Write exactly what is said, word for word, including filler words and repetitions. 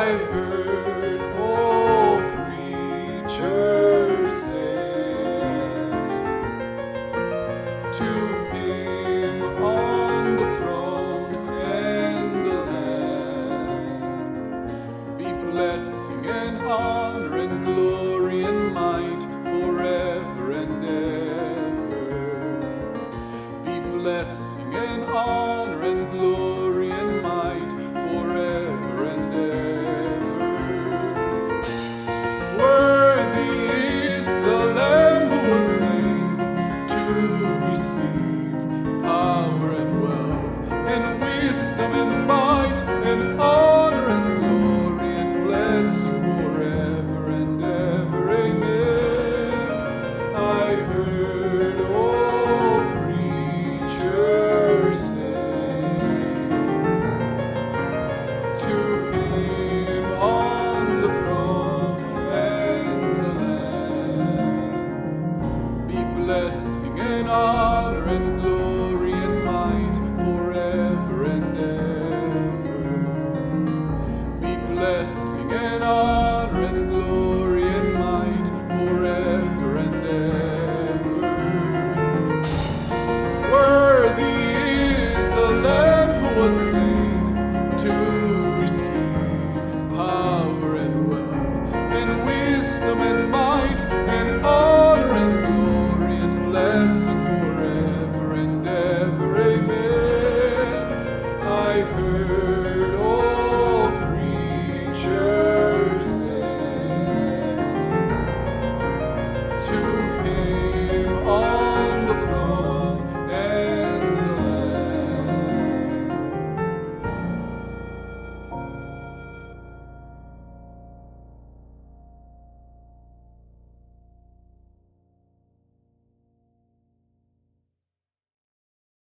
heard all creatures say, to Him on the throne and the Lamb be blessing and honor and glory and might forever and ever. Be blessing and honor and glory and might forever and ever. Worthy is the Lamb who was slain to receive power and wealth and wisdom and might and honor and glory and blessing forever and ever. Amen. I heard all creatures say, to Him on the throne and the Lamb be blessing and honor and glory